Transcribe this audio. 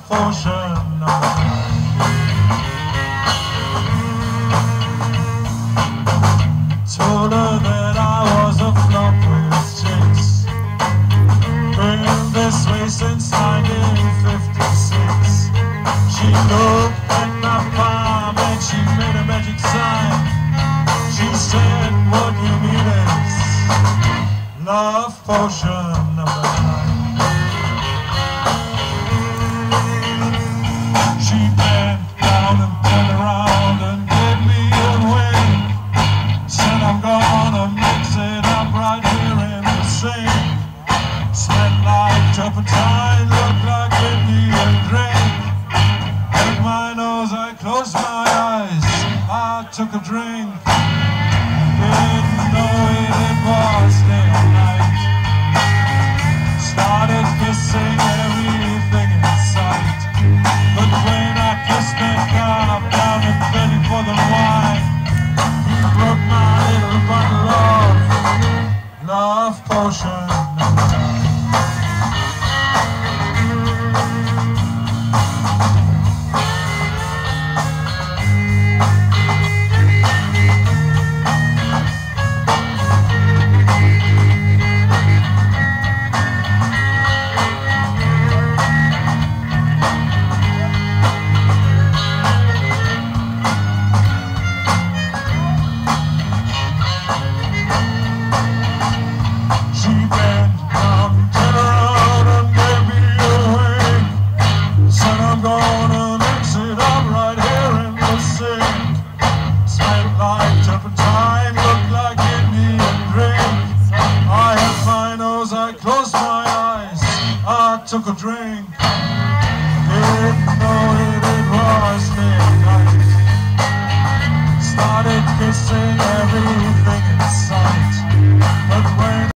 potion. Told her that I was a flop with chicks. Been this way since 1956. She looked at my palm and she made a magic sign. She said, what you need is love potion number 9. She bent down and turned around and gave me a wink. Said I'm gonna mix it up right here in the sink. Smelled like turpentine, looked like Indian drink. With my nose I closed my eyes, I took a drink. Didn't know it was day or night. Started kissing everything in sight. But when I kissed that guy down and begging for the wine, he broke my little bottle of love potion. Took a drink.